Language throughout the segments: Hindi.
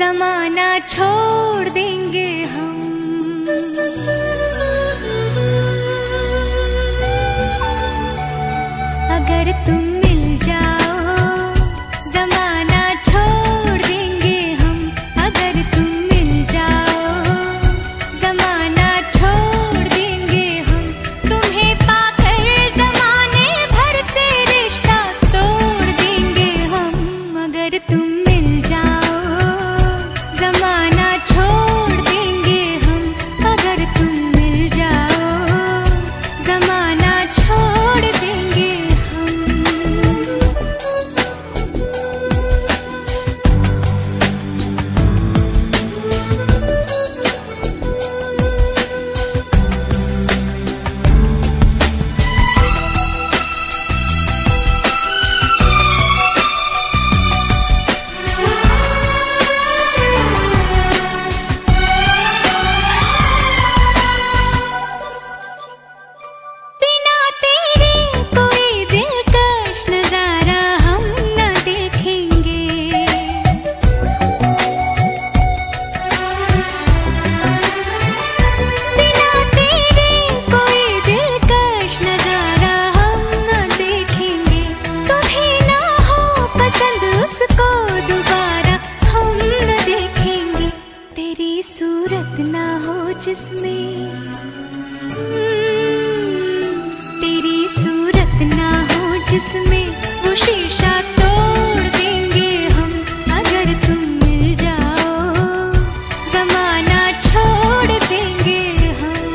जमाना छोड़ देंगे हम। अगर तुम मिल जाओ जमाना छोड़ देंगे हम। अगर तुम मिल जाओ जमाना छोड़ देंगे हम। तुम्हें पाकर जमाने भर से रिश्ता तोड़ देंगे हम। अगर तुम मिल जाओ जमाना छोड़ देंगे हम। अगर तुम मिल जाओ जमाना छोड़ देंगे हम। बिना तेरे कोई दिलकश नजारा हम न देखेंगे। बिना तेरे कोई दिलकश नजारा हम न देखेंगे। तुम्हें ना हो पसंद उसको दोबारा हम न देखेंगे। तेरी सूरत ना हो जिसमें तेरी सूरत ना हो जिसमें वो शीशा तोड़ देंगे हम। अगर तुम मिल जाओ जमाना छोड़ देंगे हम।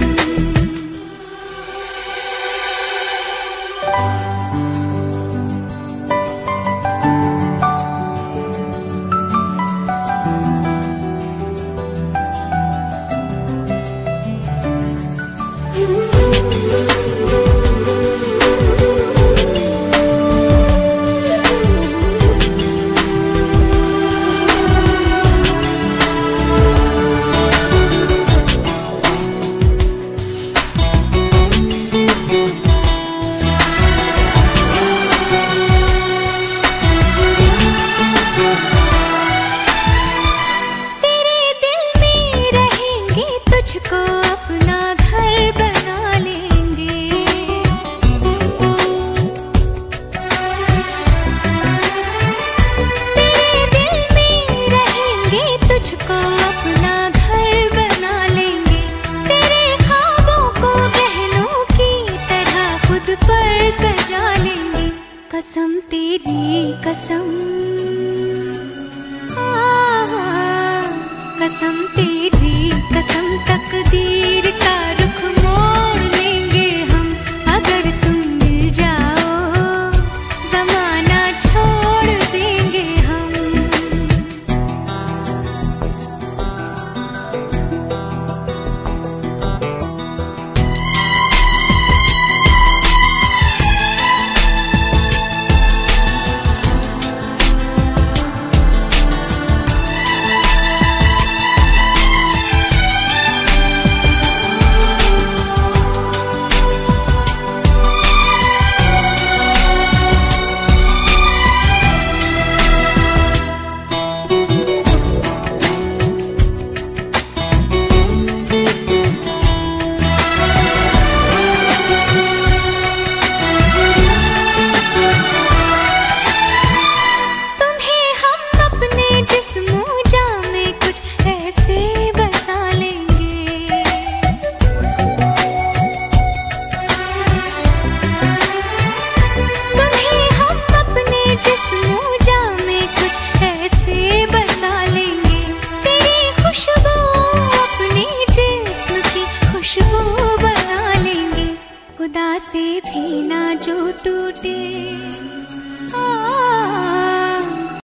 तेरे दिल में रहेंगे तुझको अपना घर बना लेंगे। तेरे दिल में रहेंगे तुझको अपना घर बना लेंगे। तेरे ख्वाबों को बहनों की तरह खुद पर सजा लेंगे। कसम तेरी कसम कसम तेरी कसम तकदीर का रुख मोड़ लेंगे हम। अगर तुम मिल जाओ जमाना छोड़ देंगे हम। तुम्हें हम अपने जिस्म जामे कुछ ऐसे बसा लेंगे। तुम्हें हम अपने जिस्म जामे कुछ ऐसे बसा लेंगे। तेरी खुशबू अपने जिस्म की खुशबू बना लेंगे। खुदा से भी ना जो टूटे